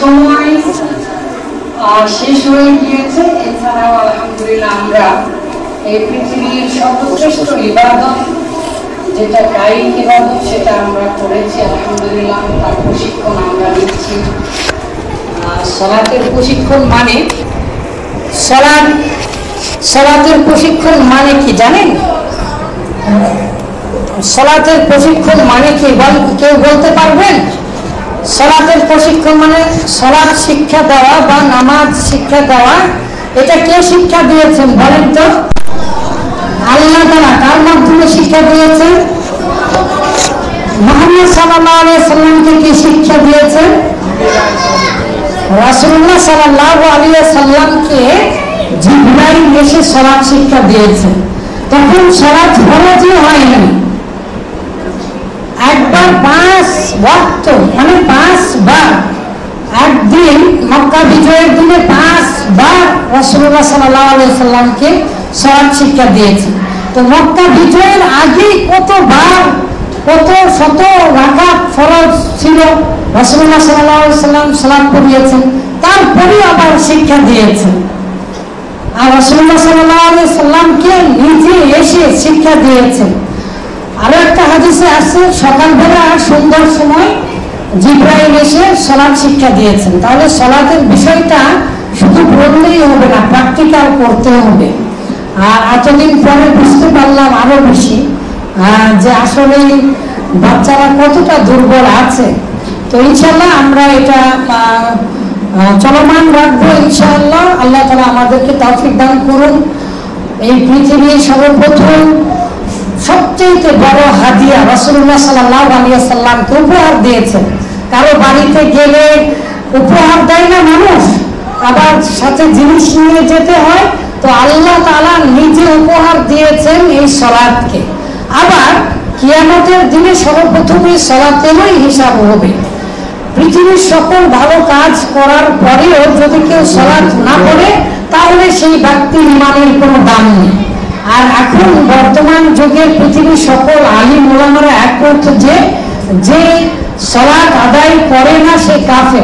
সময় শেষ হয়ে গিয়েছে। এছাড়াও আলহামদুলিল্লাহ আমরা এই পৃথিবীর সর্বশ্রেষ্ঠ ইবাদত যেটা কায়িক ইবাদত সেটা আমরা করেছি আলহামদুলিল্লাহ। তার প্রশিক্ষণ আমরা নিচ্ছি। সালাতের প্রশিক্ষণ মানে সালাতের প্রশিক্ষণ মানে কি জানেন? সালাতের প্রশিক্ষণ মানে কি কেউ বলতে পারবেন? সালাতের প্রশিক্ষণ মানে সালাত শিক্ষা দেওয়া বা নামাজ শিক্ষা দেওয়া। এটা কে শিক্ষা দিয়েছেন বলেন তো? আল্লাহ তাআলা। কার মাধ্যমে শিক্ষা দিয়েছেন? মুহাম্মদ সাল্লাল্লাহু আলাইহি সাল্লামকে কি শিক্ষা দিয়েছেন? রাসূলুল্লাহ সাল্লাল্লাহু আলাইহি সাল্লামকে জিবরাইল এসে সালাত শিক্ষা দিয়েছেন। তখন সালাত ফরজই হয়নি। একবার 5 ওয়াক্ত মানে 5 বার, একদিন মক্কা বিজয়ের দিনে 5 বার রাসূলুল্লাহ সাল্লাল্লাহু আলাইহি সাল্লামকে সালাত শিক্ষা দিয়েছেন। তো মক্কা বিজয়ের আগে কতবার কত শত রাকাত ফরজ ছিল, রাসূলুল্লাহ সাল্লাল্লাহু আলাইহি সাল্লাম সালাত পড়িয়েছেন, তারপরে আবার শিক্ষা দিয়েছেন। আর রাসূলুল্লাহ সাল্লাল্লাহু আলাইহি সাল্লামকে নিজে এসে শিক্ষা দিয়েছেন। আরো একটা হাদিসে আছে সকালবেলা সন্ধ্যার সময় জিবরাইল এসে সালাত শিক্ষা দিয়েছেন। তাহলে সালাতের বিষয়টা শুধু বললেই হবে না, প্র্যাকটিক্যাল করতে হবে। আর এতদিন পরে বুঝতে পারলাম আরো বেশি যে আসলে বাচ্চারা কতটা দুর্বল আছে। তো ইনশাআল্লাহ আমরা এটা চলমান রাখবো ইনশাআল্লাহ। আল্লাহ তাআলা আমাদেরকে তৌফিক দান করুন। এই পৃথিবীর সর্বপ্রথম সবচেয়ে বড় হাদিয়া রাসূলুল্লাহ সাল্লাল্লাহু আলাইহি সাল্লামকে উপহার দিয়েছেন। কারো বাড়িতে গেলে উপহার দেয় না মানুষ, আবার সাথে জিনিস নিয়ে যেতে হয়। তো আল্লাহ তাআলা নিজে উপহার দিয়েছেন এই সালাতকে। আবার কিয়ামতের দিনে সর্বপ্রথম এই সালাতেরই হিসাব হবে। পৃথিবীর সকল ভালো কাজ করার পরেও যদি কেউ সালাত না পড়ে তাহলে সেই ব্যক্তির ইমানের কোনো দাম নেই। আর এখন বর্তমান যুগে পৃথিবীর সকল আলিম ওলামারা একমত যে সালাত আদায় করে না সে কাফের।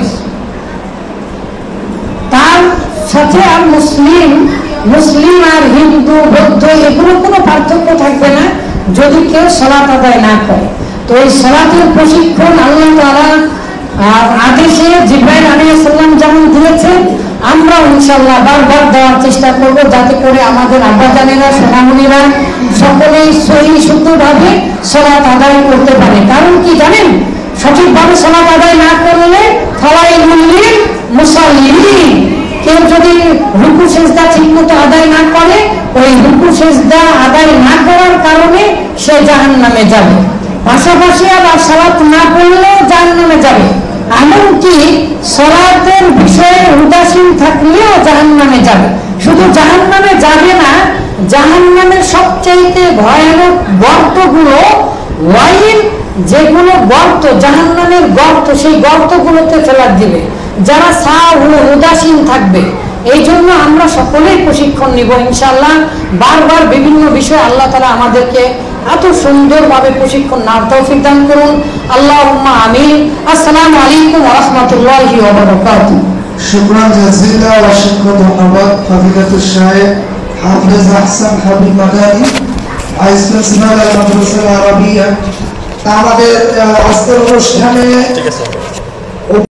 তার সাথে আর মুসলিম আর হিন্দু বৌদ্ধ এগুলো কোনো পার্থক্য থাকবে না যদি কেউ সালাত আদায় না করে। তো এই সালাতের প্রশিক্ষণ আল্লাহ তাআলা আদেশে জিবরাইল আলাইহিস সালাম যেমন দিয়েছেন, আমরা ইনশাআল্লাহ বারবার দেওয়ার চেষ্টা করব, যাতে করে আমাদের আব্বাজানেরা সোনামণিরা সকলেই সহি শুদ্ধভাবে সালাত আদায় করতে পারে। কারণ কি জানেন? সঠিকভাবে সালাত আদায় না করলে ফাওয়াইলুল লিল মুসাল্লিন, কেউ যদি রুকু সিজদা ঠিকমতো আদায় না করে, ওই রুকু সিজদা আদায় না করার কারণে সে জাহান্নামে যাবে। পাশাপাশি আবার সালাত না পড়লেও জাহান্নামে যাবে। এমনকি সালাতের বিষয়ে উদাসীন থাকলেও জাহান্নামে যাবে। শুধু জাহান্নামে যাবে না, জাহান্নামের সবচাইতে ভয়ানক গর্তগুলো ওয়াইল, যেগুলো গর্ত জাহান্নামের গর্ত, সেই গর্তগুলোতে ফেলা দিবে যারা উদাসীন থাকবে। এই জন্য আমরা সকলেই প্রশিক্ষণ নিব ইনশাআল্লাহ। বারবার বিভিন্ন বিষয়ে আল্লাহ তাআলা আমাদেরকে এত সুন্দরভাবে প্রশিক্ষণ নেওয়ার তৌফিক দান করুন। আল্লাহুম্মা আমিন। আসসালামু আলাইকুম ওয়া রাহমাতুল্লাহি ওয়া বারাকাতুহু। শুকরান জাযিলা ওয়া শুকর ধন্যবাদ ফাদিলাতুল শাইখ হাফেজ আহসান হাবিব মাদানী, ভাইস প্রিন্সিপাল মাদ্রাসা আরাবিয়া। আমাদের আজকের অনুষ্ঠানে